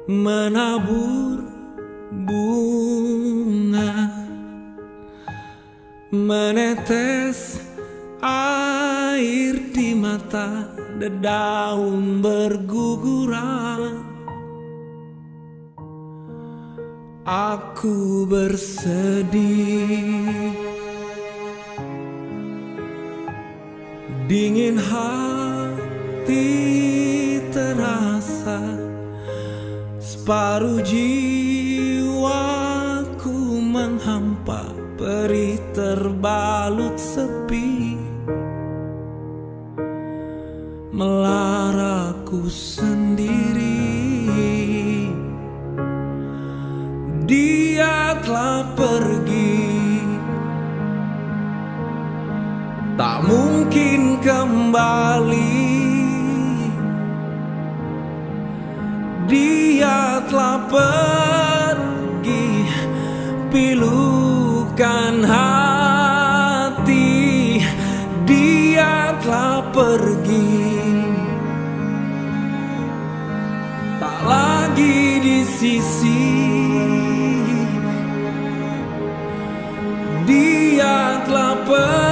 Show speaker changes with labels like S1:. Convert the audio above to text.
S1: menabur bunga, menetes air di mata, dedaun berguguran. Aku bersedih, dingin hati terasa, separuh jiwaku menghampa, perih terbalut sepi, melaraku sendiri. Dia telah pergi, tak mungkin kembali. Dia telah pergi, pilukan hati. Dia telah pergi, tak lagi di sisi. Dia telah pergi.